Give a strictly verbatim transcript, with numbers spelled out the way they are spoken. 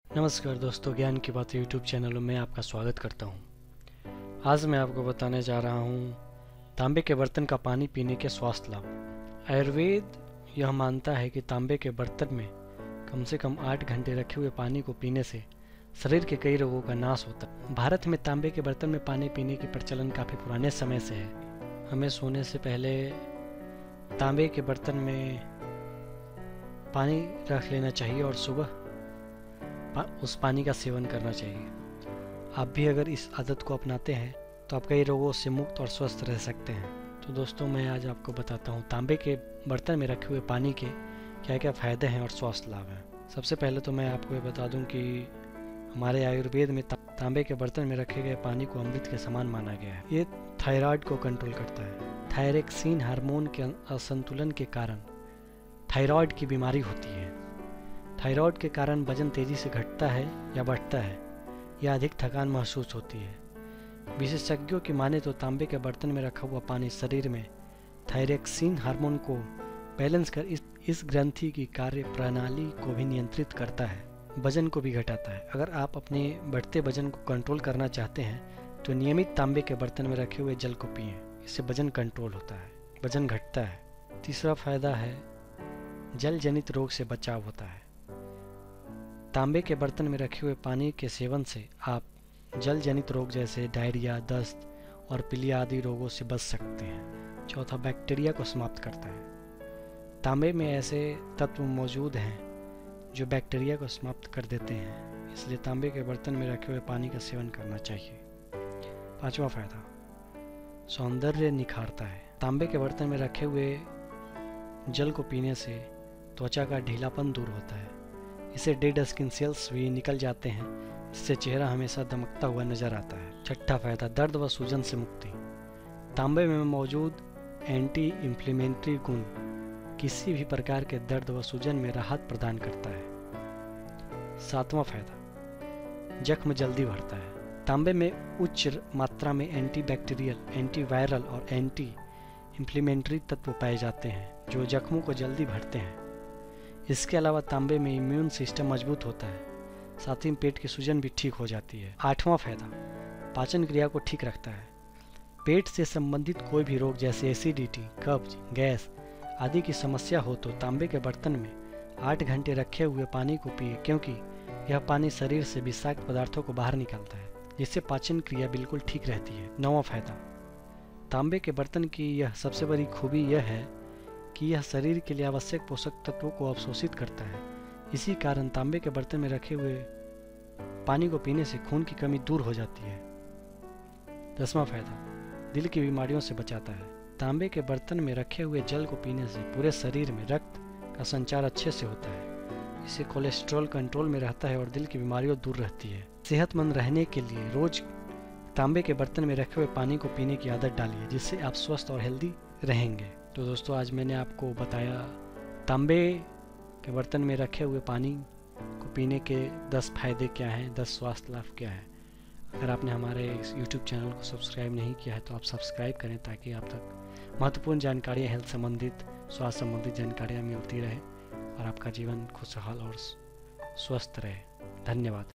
नमस्कार दोस्तों, ज्ञान की बात यूट्यूब चैनल में आपका स्वागत करता हूं। आज मैं आपको बताने जा रहा हूं तांबे के बर्तन का पानी पीने के स्वास्थ्य लाभ। आयुर्वेद यह मानता है कि तांबे के बर्तन में कम से कम आठ घंटे रखे हुए पानी को पीने से शरीर के कई रोगों का नाश होता है। भारत में तांबे के बर्तन में पानी पीने की प्रचलन काफ़ी पुराने समय से है। हमें सोने से पहले तांबे के बर्तन में पानी रख लेना चाहिए और सुबह उस पानी का सेवन करना चाहिए। आप भी अगर इस आदत को अपनाते हैं तो आप कई रोगों से मुक्त और स्वस्थ रह सकते हैं। तो दोस्तों, मैं आज आपको बताता हूँ तांबे के बर्तन में रखे हुए पानी के क्या क्या फ़ायदे हैं और स्वास्थ्य लाभ हैं। सबसे पहले तो मैं आपको ये बता दूं कि हमारे आयुर्वेद में तांबे के बर्तन में रखे गए पानी को अमृत के समान माना गया है। ये थायराइड को कंट्रोल करता है। थायरेक्सिन हार्मोन के असंतुलन के कारण थायराइड की बीमारी होती है। थायराइड के कारण वजन तेजी से घटता है या बढ़ता है या अधिक थकान महसूस होती है। विशेषज्ञों की माने तो तांबे के बर्तन में रखा हुआ पानी शरीर में थायरेक्सिन हार्मोन को बैलेंस कर इस इस ग्रंथि की कार्य प्रणाली को भी नियंत्रित करता है, वजन को भी घटाता है। अगर आप अपने बढ़ते वजन को कंट्रोल करना चाहते हैं तो नियमित तांबे के बर्तन में रखे हुए जल को पिएं। इससे वजन कंट्रोल होता है, वजन घटता है। तीसरा फायदा है जल जनित रोग से बचाव होता है। तांबे के बर्तन में रखे हुए पानी के सेवन से आप जल जनित रोग जैसे डायरिया, दस्त और पीलिया आदि रोगों से बच सकते हैं। चौथा, बैक्टीरिया को समाप्त करता है। तांबे में ऐसे तत्व मौजूद हैं जो बैक्टीरिया को समाप्त कर देते हैं, इसलिए तांबे के बर्तन में रखे हुए पानी का सेवन करना चाहिए। पांचवा फायदा, सौंदर्य निखारता है। तांबे के बर्तन में रखे हुए जल को पीने से त्वचा का ढीलापन दूर होता है। इससे डेड स्किन सेल्स भी निकल जाते हैं, जिससे चेहरा हमेशा दमकता हुआ नजर आता है। छठा फायदा, दर्द व सूजन से मुक्ति। तांबे में मौजूद एंटी इंफ्लेमेटरी गुण किसी भी प्रकार के दर्द व सूजन में राहत प्रदान करता है। सातवां फायदा, जख्म जल्दी भरता है। तांबे में उच्च मात्रा में एंटी बैक्टीरियल, एंटी वायरल और एंटी इंफ्लेमेटरी तत्व पाए जाते हैं जो जख्मों को जल्दी भरते हैं। इसके अलावा तांबे में इम्यून सिस्टम मजबूत होता है, साथ ही पेट की सूजन भी ठीक हो जाती है। आठवां फायदा, पाचन क्रिया को ठीक रखता है। पेट से संबंधित कोई भी रोग जैसे एसिडिटी, कब्ज, गैस आदि की समस्या हो तो तांबे के बर्तन में आठ घंटे रखे हुए पानी को पिए, क्योंकि यह पानी शरीर से विषाक्त पदार्थों को बाहर निकालता है, जिससे पाचन क्रिया बिल्कुल ठीक रहती है। नौवां फायदा, तांबे के बर्तन की यह सबसे बड़ी खूबी यह है कि यह शरीर के लिए आवश्यक पोषक तत्वों को अवशोषित करता है। इसी कारण तांबे के बर्तन में रखे हुए पानी को पीने से खून की कमी दूर हो जाती है। दसवां फायदा, दिल की बीमारियों से बचाता है। तांबे के बर्तन में रखे हुए जल को पीने से पूरे शरीर में रक्त का संचार अच्छे से होता है। इससे कोलेस्ट्रॉल कंट्रोल में रहता है और दिल की बीमारियों दूर रहती है। सेहतमंद रहने के लिए रोज तांबे के बर्तन में रखे हुए पानी को पीने की आदत डालिए, जिससे आप स्वस्थ और हेल्दी रहेंगे। तो दोस्तों, आज मैंने आपको बताया तांबे के बर्तन में रखे हुए पानी को पीने के दस फायदे क्या हैं, दस स्वास्थ्य लाभ क्या है। अगर आपने हमारे इस यूट्यूब चैनल को सब्सक्राइब नहीं किया है तो आप सब्सक्राइब करें, ताकि आप तक महत्वपूर्ण जानकारियाँ, हेल्थ संबंधित, स्वास्थ्य संबंधित जानकारियाँ मिलती रहे और आपका जीवन खुशहाल और स्वस्थ रहे। धन्यवाद।